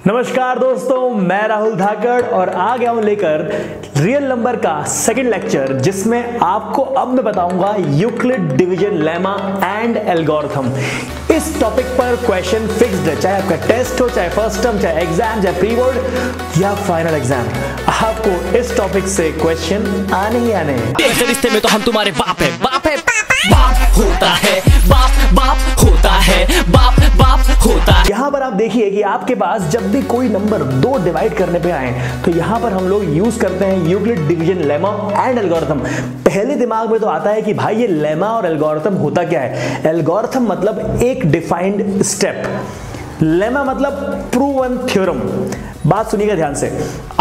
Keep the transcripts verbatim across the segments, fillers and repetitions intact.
नमस्कार दोस्तों, मैं राहुल धाकड़ और आ गया हूं लेकर रियल नंबर का सेकंड लेक्चर, जिसमें आपको अब मैं बताऊंगा Euclid division lemma and algorithm. इस टॉपिक पर क्वेश्चन फिक्स्ड है, चाहे आपका टेस्ट हो, चाहे फर्स्ट टर्म, चाहे एग्जाम, चाहे प्री बोर्ड या फाइनल एग्जाम, आपको इस टॉपिक से क्वेश्चन आने ही आने हैं। रिश्ते में तो हम तुम्हारे बाप है, बाप है, बाप होता है, बाप बाप होता है, बाप बाप होता है। यहाँ पर आप देखिए कि आपके पास जब भी कोई नंबर दो डिवाइड करने पे आए तो यहाँ पर हम लोग यूज करते हैं Euclid division lemma and algorithm. पहले दिमाग में तो आता है कि भाई ये लेमा और एल्गोरिथम होता क्या है। एल्गोरिथम मतलब एक डिफाइंड स्टेप, लेमा मतलब प्रूवन थ्योरम। बात सुनिएगा ध्यान से।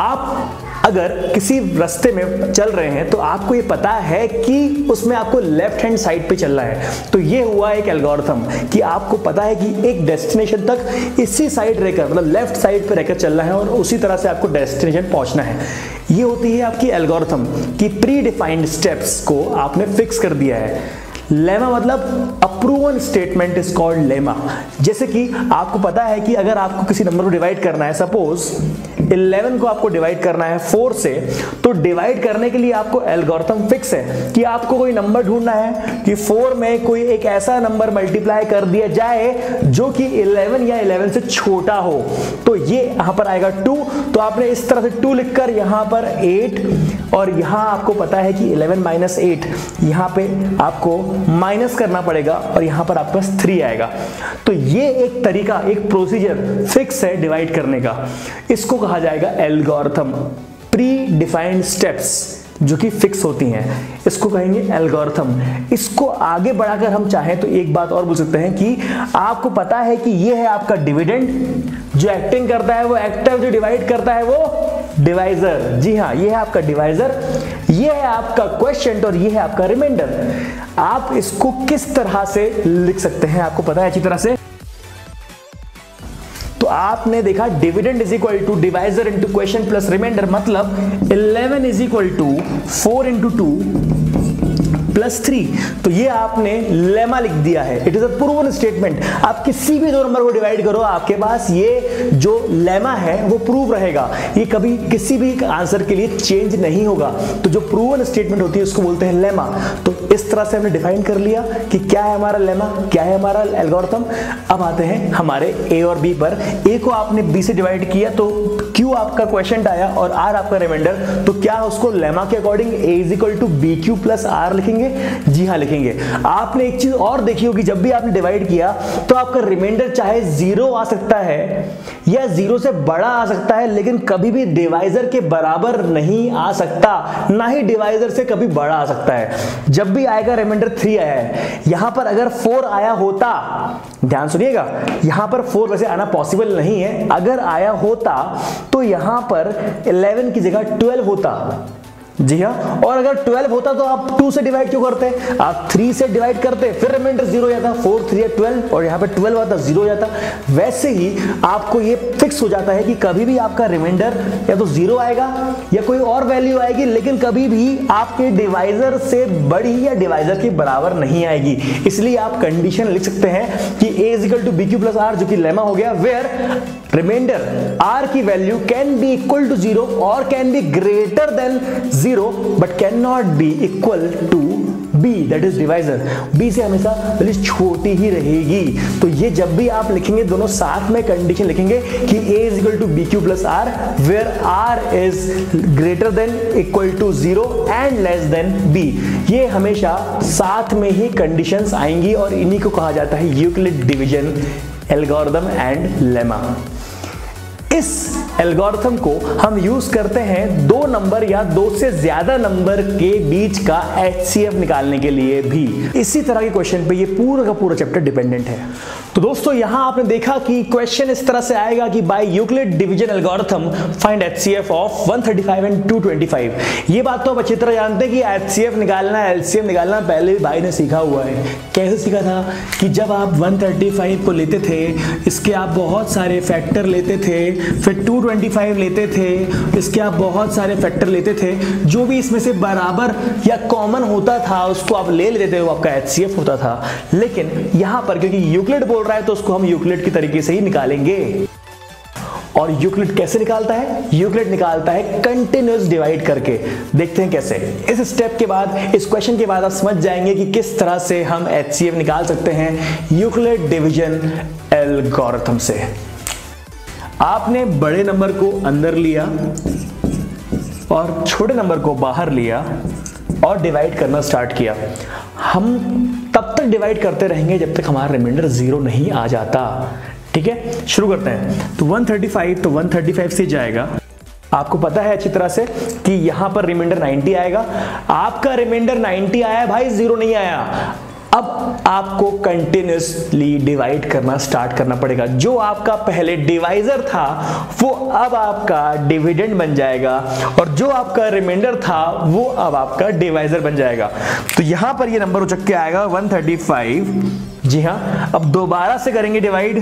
आप अगर किसी रास्ते में चल रहे हैं तो आपको ये पता है कि उसमें आपको लेफ्ट हैंड साइड पे चलना है, तो ये हुआ एक एल्गोरिथम कि आपको पता है कि एक डेस्टिनेशन तक इसी साइड रहकर, मतलब लेफ्ट साइड पे रहकर चलना है और उसी तरह से आपको डेस्टिनेशन पहुंचना है। ये होती है आपकी एल्गोरिथम कि प्री डिफाइंड स्टेप्स को आपने फिक्स कर दिया है। लेमा मतलब a proven statement is called lemma. जैसे कि आपको पता है कि अगर आपको किसी नंबर को डिवाइड करना है, सपोज इलेवन को आपको डिवाइड करना है फोर से, तो डिवाइड करने के लिए आपको एल्गोरिथम फिक्स है कि आपको कोई नंबर ढूंढना है कि फोर में कोई एक ऐसा नंबर मल्टीप्लाई कर दिया जाए जो कि इलेवन या इलेवन से छोटा हो। तो ये यहां पर आएगा टू, तो आपने इस तरह से टू लिखकर यहां पर एट, और यहां आपको पता है कि इलेवन माइनस एट, यहां पे आपको माइनस करना पड़ेगा और यहां पर आपके पास थ्री आएगा। तो ये एक तरीका, एक प्रोसीजर फिक्स है डिवाइड करने का। इसको कहा जाएगा एल्गोरिथम। प्री डिफाइंड स्टेप्स जो कि फिक्स होती हैं, इसको कहेंगे एल्गोरिथम। इसको आगे बढ़ाकर हम चाहें तो एक बात और बोल सकते हैं कि आपको पता है कि ये है आपका डिविडेंड, जो एक्टिंग करता है वो एक्टर, जो डिवाइड करता है वो डिवाइजर। जी हाँ, ये है आपका डिवाइजर, ये है आपका क्वोशिएंट और ये है आपका रिमाइंडर। आप इसको किस तरह से लिख सकते हैं आपको पता है अच्छी तरह से। तो आपने देखा dividend is equal to divisor into quotient plus remainder, मतलब eleven is equal to four into two plus three. तो ये आपने लेमा लिख दिया है। It is a proven statement. आप किसी भी दो नंबर को डिवाइड करो, आपके पास ये जो लेमा है वो प्रूव रहेगा, ये कभी किसी भी आंसर के लिए चेंज नहीं होगा। तो जो प्रूवन स्टेटमेंट होती है उसको बोलते हैं लेमा। तो इस तरह से हमने डिफाइन कर लिया कि क्या है हमारा लेमा, क्या है हमारा एल्गोरिथम। अब आते हैं हमारे ए और बी पर। ए को आपने बी से डिवाइड किया तो क्यू आपका क्वोशिएंट आया और आर आपका रिमाइंडर। तो क्या उसको लेमा के according a is equal to b q plus r लिखेंगे? जी हाँ लिखेंगे। आपने एक चीज और देखी होगी, जब भी आपने डिवाइड किया तो आपका रिमाइंडर चाहे जीरो आ सकता है या जीरो से बड़ा आ सकता है, लेकिन कभी भी डिवाइजर के बराबर नहीं आ सकता, ना ही डिवाइजर से कभी बड़ा आ सकता है। जब भी आएगा रिमाइंडर थ्री आया है, यहां पर अगर फोर आया होता, ध्यान सुनिएगा, यहां पर फोर वैसे आना पॉसिबल नहीं है, अगर आया होता तो यहां पर इलेवन की जगह ट्वेल्व होता। जी हाँ, और अगर ट्वेल्व होता तो आप टू से डिवाइड क्यों करते? आप थ्री से डिवाइड करते, फिर रिमाइंडर जीरो जाता, फोर थ्री ट्वेल्व, और यहाँ पे ट्वेल्व आता, जीरो जाता। वैसे ही आपको ये फिक्स हो जाता है कि कभी भी आपका रिमाइंडर या तो जीरो आएगा या कोई और वैल्यू आएगी, लेकिन कभी भी आपके डिवाइजर से बड़ी या डिवाइजर के बराबर नहीं आएगी। इसलिए आप कंडीशन लिख सकते हैं कि a is equal to b q plus r, जो कि लेमा हो गया, वेयर रिमाइंडर आर की value can be equal to zero और can be greater than zero but can not be equal to b, that is divisor. B से हमेशा value छोटी ही रहेगी। तो ये जब भी आप लिखेंगे दोनों साथ में कंडीशन लिखेंगे कि a is equal to b q plus r, where r is greater than equal to zero and less than b। ये हमेशा साथ में ही कंडीशंस आएंगी और इन्हीं को कहा जाता है Euclid division, algorithm and lemma. इस एल्गोरिथम को हम यूज करते हैं दो नंबर या दो से ज्यादा नंबर के बीच का एच सी एफ निकालने के लिए भी। इसी तरह के क्वेश्चन पे ये पूरा का पूरा चैप्टर डिपेंडेंट है। तो दोस्तों यहां आपने देखा कि क्वेश्चन इस तरह से आएगा कि by Euclid division algorithm find H C F of one thirty five and two twenty five. ये बात तो आप अच्छी तरह जानते हैं कि एच सी एफ निकालना, एल सी एम निकालना पहले भी भाई ने सीखा हुआ है। कैसे सीखा था कि जब आप वन थर्टी फाइव को लेते थे, इसके आप बहुत सारे फैक्टर लेते थे, फिर टू ट्वेंटी फाइव लेते थे, इसके आप बहुत सारे फैक्टर लेते थे, जो भी इसमें से बराबर या कॉमन होता था उसको आप ले लेते थे, वो आपका एच सी एफ होता था। लेकिन यहां पर क्योंकि यूक्लिड बोल रहा है तो उसको हम यूक्लिड की तरीके से ही निकालेंगे। और यूक्लिड कैसे निकालता है? यूक्लिड निकालता है कंटिन्यूअस डिवाइड करके। देखते हैं कैसे। इस स्टेप के बाद, इस क्वेश्चन के बाद आप समझ जाएंगे कि किस तरह से हम एचसीएफ निकाल सकते हैं यूक्लिड डिवीजन एल्गोरिथम से। आपने बड़े नंबर को अंदर लिया और छोटे नंबर को बाहर लिया और डिवाइड करना स्टार्ट किया। हम तब तक डिवाइड करते रहेंगे जब तक हमारा रिमाइंडर जीरो नहीं आ जाता। ठीक है, शुरू करते हैं। तो एक सौ पैंतीस, तो एक सौ पैंतीस से जाएगा। आपको पता है अच्छी तरह से कि यहां पर रिमाइंडर नब्बे आएगा। आपका रिमाइंडर नब्बे आया भाई, जीरो नहीं आया। अब आपको कंटिन्यूसली डिवाइड करना स्टार्ट करना पड़ेगा। जो आपका पहले डिवाइजर था वो अब आपका डिविडेंड बन जाएगा और जो आपका रिमाइंडर था वो अब आपका डिवाइजर बन जाएगा। तो यहां पर ये नंबर उचक के आएगा एक सौ पैंतीस। जी हां, अब दोबारा से करेंगे डिवाइड,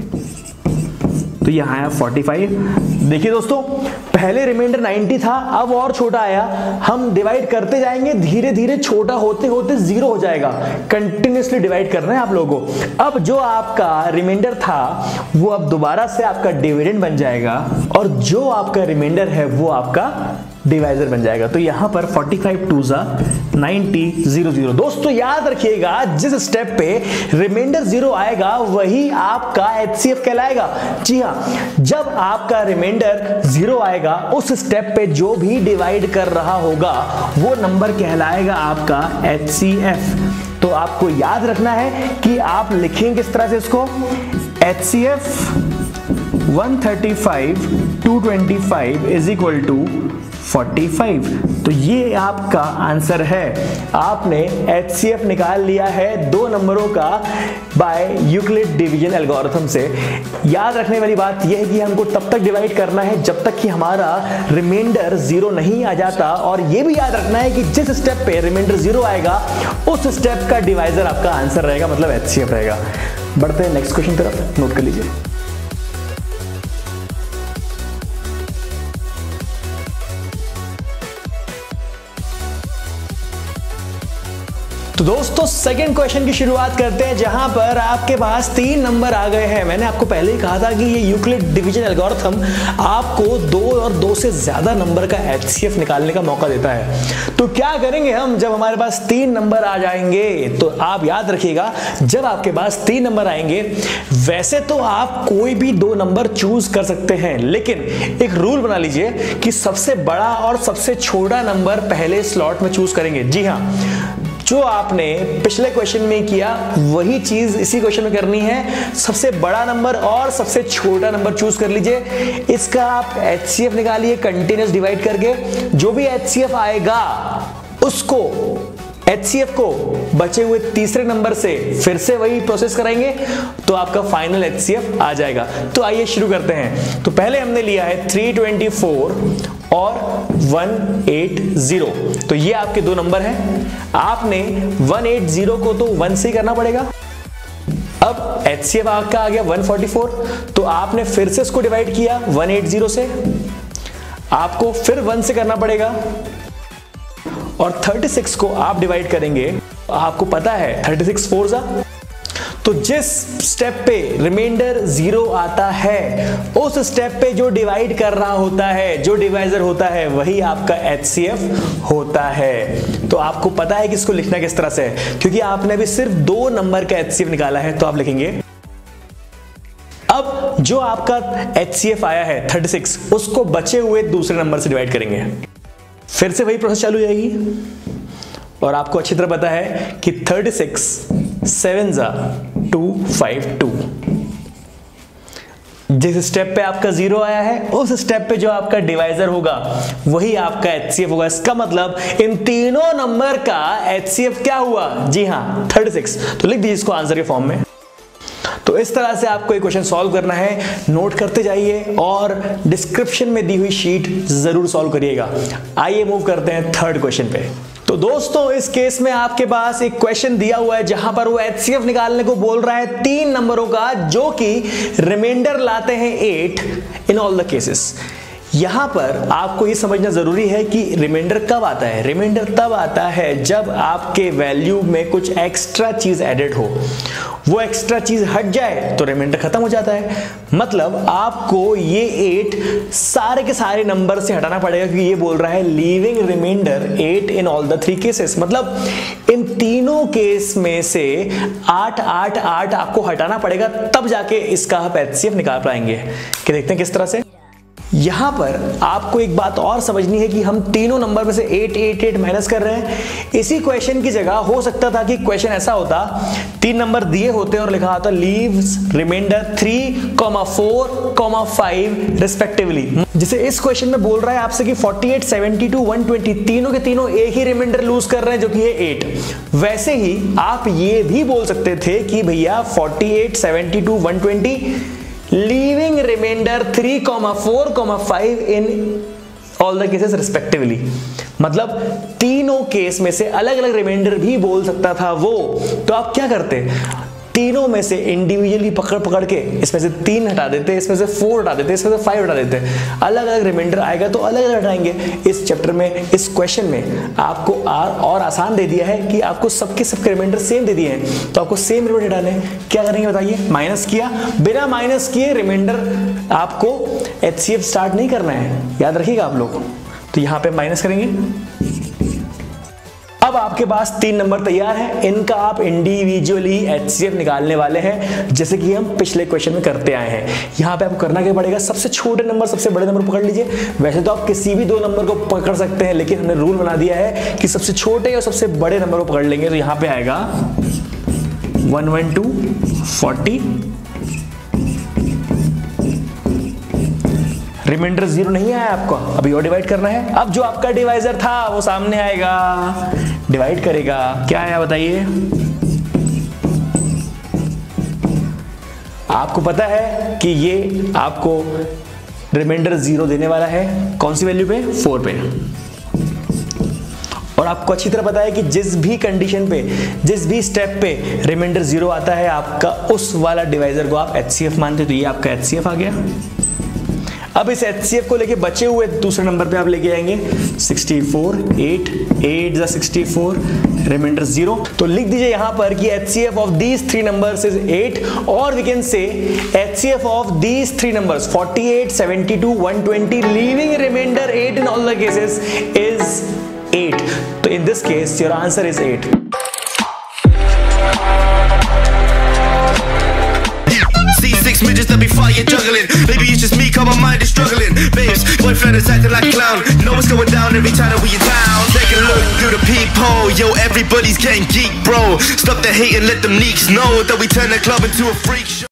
तो यहां आया पैंतालीस। देखिए दोस्तों, पहले रिमाइंडर नब्बे था, अब और छोटा आया। हम डिवाइड करते जाएंगे, धीरे धीरे छोटा होते होते जीरो हो जाएगा। कंटिन्यूसली डिवाइड करना है आप लोगों को। अब जो आपका रिमाइंडर था वो अब दोबारा से आपका डिविडेंड बन जाएगा और जो आपका रिमाइंडर है वो आपका डिवाइजर बन जाएगा। तो यहां पर पैंतालीस टू ज़ा नब्बे, जीरो जीरो। दोस्तों याद रखिएगा, जिस स्टेप पे रिमाइंडर जीरो आएगा वही आपका एचसीएफ कहलाएगा। जी हां, जब आपका रिमाइंडर जीरो आएगा उस स्टेप पे जो भी डिवाइड कर रहा होगा वो नंबर कहलाएगा आपका एचसीएफ। तो आपको याद रखना है कि आप लिखेंगे किस तरह से इसको, एचसीएफ एक सौ पैंतीस टू पच्चीस इज इक्वल टू पैंतालीस। तो ये आपका आंसर है। आपने एचसीएफ निकाल लिया है दो नंबरों का बाय यूक्लिड डिवीजन एल्गोरिथम से। याद रखने वाली बात यह है कि हमको तब तक डिवाइड करना है जब तक कि हमारा रिमाइंडर जीरो नहीं आ जाता। और यह भी याद रखना है कि जिस स्टेप पे रिमाइंडर जीरो आएगा उस स्टेप का डिवाइजर आपका आंसर रहेगा, मतलब एचसीएफ रहेगा। बढ़ते हैं नेक्स्ट क्वेश्चन तरफ, नोट कर लीजिए। तो दोस्तों सेकंड क्वेश्चन की शुरुआत करते हैं, जहां पर आपके पास तीन नंबर आ गए हैं। मैंने आपको पहले ही कहा था कि ये यूक्लिड डिवीजन एल्गोरिथम आपको दो और दो से ज्यादा नंबर का एचसीएफ निकालने का मौका देता है। तो क्या करेंगे हम जब हमारे पास तीन नंबर आ जाएंगे? तो आप याद रखिएगा, जब आपके पास तीन नंबर आएंगे, वैसे तो आप कोई भी दो नंबर चूज कर सकते हैं, लेकिन एक रूल बना लीजिए कि सबसे बड़ा और सबसे छोटा नंबर पहले स्लॉट में चूज करेंगे। जी हाँ, जो आपने पिछले क्वेश्चन में किया वही चीज इसी क्वेश्चन में करनी है। सबसे बड़ा नंबर और सबसे छोटा नंबर चूज कर लीजिए। इसका आप एचसीएफ निकालिए कंटिन्यूअस डिवाइड करके। जो भी एचसीएफ आएगा उसको, एचसीएफ को बचे हुए तीसरे नंबर से फिर से वही प्रोसेस कराएंगे तो आपका फाइनल एचसीएफ आ जाएगा। तो आइए शुरू करते हैं। तो पहले हमने लिया है तीन सौ चौबीस और एक सौ अस्सी। तो ये आपके दो नंबर हैं। आपने एक सौ अस्सी को तो वन से करना पड़ेगा। अब एचसीएफ आपका आ गया एक सौ चौवालीस, तो आपने फिर से इसको डिवाइड किया एक सौ अस्सी से। आपको फिर वन से करना पड़ेगा और छत्तीस को आप डिवाइड करेंगे। आपको पता है छत्तीस फोर जा, तो जिस स्टेप पे रिमाइंडर जीरो आता है उस स्टेप पे जो डिवाइड कर रहा होता है, जो डिवाइजर होता है, वही आपका एचसीएफ होता है। तो आपको पता है कि इसको लिखना किस तरह से है, क्योंकि आपने अभी सिर्फ दो नंबर का एचसीएफ निकाला है। तो आप लिखेंगे, अब जो आपका एचसीएफ आया है छत्तीस, उसको बचे हुए दूसरे नंबर से डिवाइड करेंगे। फिर से वही प्रोसेस चालू हो जाएगी। और आपको अच्छी तरह पता है कि छत्तीस सेवन जा टू फाइव टू। जिस स्टेप पे आपका जीरो आया है उस स्टेप पे जो आपका डिवाइजर होगा वही आपका एचसीएफ होगा। इसका मतलब इन तीनों नंबर का एचसीएफ क्या हुआ? जी हां, छत्तीस। तो लिख दीजिए इसको आंसर के फॉर्म में। तो इस तरह से आपको एक क्वेश्चन सॉल्व करना है। नोट करते जाइए और डिस्क्रिप्शन में दी हुई शीट जरूर सॉल्व करिएगा। आइए मूव करते हैं थर्ड क्वेश्चन पे। तो दोस्तों इस केस में आपके पास एक क्वेश्चन दिया हुआ है जहां पर वो एचसीएफ निकालने को बोल रहा है तीन नंबरों का, जो कि रिमाइंडर लाते हैं eight in all the cases. यहां पर आपको ये समझना जरूरी है कि रिमाइंडर कब आता है। रिमाइंडर तब आता है जब आपके वैल्यू में कुछ एक्स्ट्रा चीज एडेड हो, वो एक्स्ट्रा चीज हट जाए तो रिमाइंडर खत्म हो जाता है। मतलब आपको ये एट सारे के सारे नंबर से हटाना पड़ेगा, क्योंकि ये बोल रहा है leaving remainder eight in all the three cases. मतलब इन तीनों केस में से आठ आठ आठ आपको हटाना पड़ेगा, तब जाके इसका आप एचसीएफ निकाल पाएंगे। कि देखते हैं किस तरह से। यहां पर आपको एक बात और समझनी है कि हम तीनों नंबर में से एट एट एट माइनस कर रहे हैं। इसी क्वेश्चन की जगह हो सकता था कि क्वेश्चन ऐसा होता, तीन नंबर दिए होते और लिखा होता leaves remainder three comma four comma five respectively. जैसे इस क्वेश्चन में बोल रहा है आपसे कि forty eight, seventy two, one twenty तीनों के तीनों एक ही रिमाइंडर लूज कर रहे हैं जो कि है एट। वैसे ही आप ये भी बोल सकते थे कि भैया forty eight, seventy two, one twenty leaving remainder three comma four comma five in all the cases respectively. मतलब तीनों केस में से अलग अलग रिमाइंडर भी बोल सकता था वो। तो आप क्या करते, तीनों में से इंडिविजुअली पकड़ पकड़ के इसमें से तीन हटा देते, इसमें से फोर हटा देते, इसमें से फाइव हटा देते। अलग अलग रिमाइंडर आएगा तो अलग अलग हटाएंगे। इस चैप्टर में, इस क्वेश्चन में आपको आर और आसान दे दिया है कि आपको सबके सबके रिमाइंडर सेम दे दिए हैं, तो आपको सेम रिमाइंडर हटाने हैं। क्या करेंगे बताइए, माइनस किया, बिना माइनस किए रिमाइंडर आपको एचसीएफ स्टार्ट नहीं करना है, याद रखिएगा आप लोग। तो यहां पे माइनस करेंगे। अब आपके पास तीन नंबर तैयार है, इनका आप इंडिविजुअली एचसीएफ निकालने वाले हैं, जैसे कि हम पिछले क्वेश्चन में करते आए हैं। यहां पे आपको करना क्या पड़ेगा, सबसे छोटे नंबर सबसे बड़े नंबर पकड़ लीजिए। वैसे तो आप किसी भी दो नंबर को पकड़ सकते हैं, लेकिन हमने रूल बना दिया है कि सबसे छोटे और सबसे बड़े नंबर को पकड़ लेंगे। तो यहां पे आएगा one one two forty, remainder zero नहीं आया आपका, अभी और डिवाइड करना है। अब जो आपका डिवाइजर था वो सामने आएगा, डिवाइड करेगा। क्या आया बताइए, आपको पता है कि ये आपको रिमाइंडर जीरो देने वाला है। कौन सी वैल्यू पे, फोर पे। और आपको अच्छी तरह पता है कि जिस भी कंडीशन पे, जिस भी स्टेप पे रिमाइंडर जीरो आता है आपका, उस वाला डिवाइजर को आप एचसीएफ मानते। तो ये आपका एचसीएफ आ गया। अब इस एचसीएफ को लेके बचे हुए दूसरे नंबर पे आप लेके आएंगे सिक्सटी फोर, एट, एट जा सिक्सटी फोर, रिमाइंडर जीरो। तो लिख दीजिए यहां पर कि HCF of these three numbers is eight, और we can say HCF of these three numbers forty eight, seventy two, one twenty leaving remainder eight in all the cases is eight. तो in this case your answer is eight. Six midgets that be fire juggling. Maybe it's just me, cause my mind is struggling. Babes, boyfriend is acting like a clown. Know what's going down every time that we in town. Take a look through the peephole. Yo, everybody's getting geek, bro. Stop the hate and let them leaks know that we turn the club into a freak show.